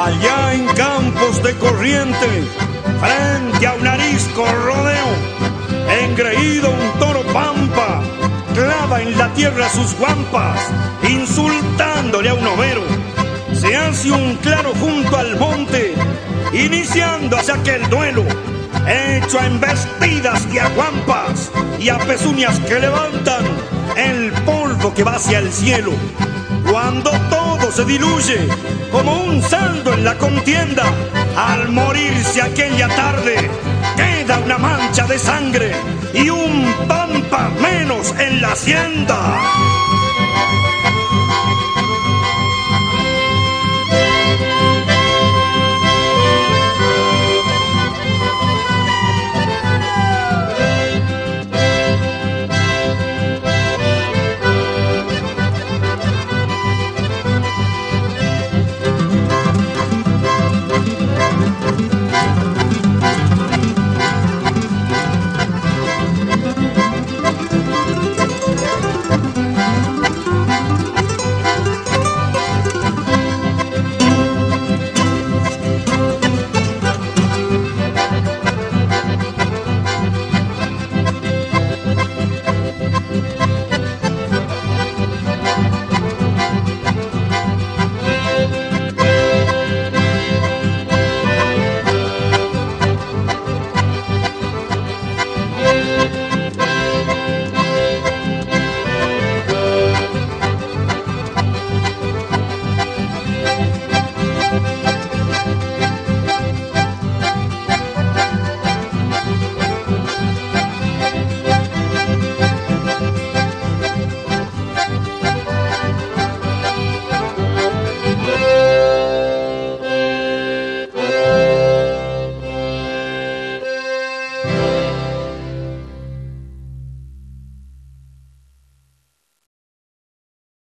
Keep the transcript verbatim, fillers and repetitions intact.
Allá en Campos de Corriente, frente a un arisco rodeo, engreído un toro pampa, clava en la tierra sus guampas, insultándole a un overo. Se hace un claro junto al monte, iniciando hacia aquel duelo, hecho a embestidas y a guampas y a pezuñas que levantan el polvo que va hacia el cielo. Cuando todo se diluye como un saldo en la contienda, al morirse aquella tarde queda una mancha de sangre y un pampa menos en la hacienda.